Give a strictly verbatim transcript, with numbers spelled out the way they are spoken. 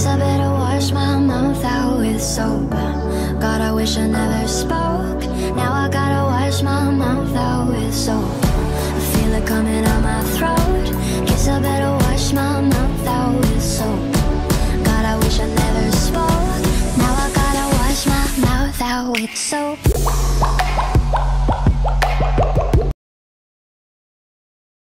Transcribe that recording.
Guess I better wash my mouth out with soap. God, I wish I never spoke. Now I gotta wash my mouth out with soap. I feel it coming out my throat. Guess I better wash my mouth out with soap. God, I wish I never spoke. Now I gotta wash my mouth out with soap.